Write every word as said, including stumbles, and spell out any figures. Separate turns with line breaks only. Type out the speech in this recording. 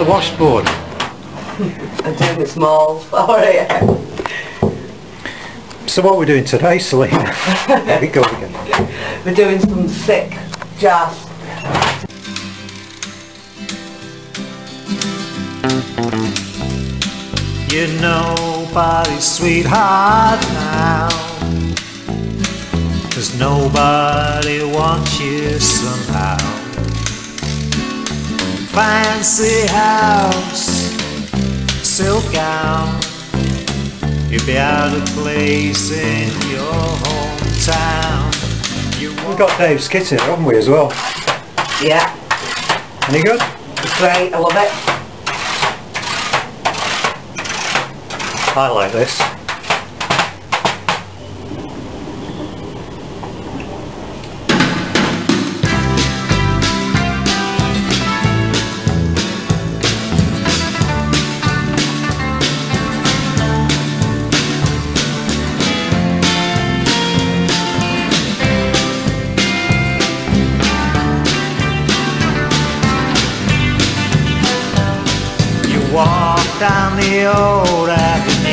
washboard.
I'm doing the smalls for it.
So what are we doing today, Selena? Here we go again.
We're doing some thick jazz.
You're nobody's sweetheart now, 'cause nobody wants you somehow. Fancy house, silk gown, you'd be out of place in your hometown. You
We've got Dave's kit here, haven't we, as well?
Yeah.
Any good?
It's great, I love it.
I like this.
walk down the old avenue,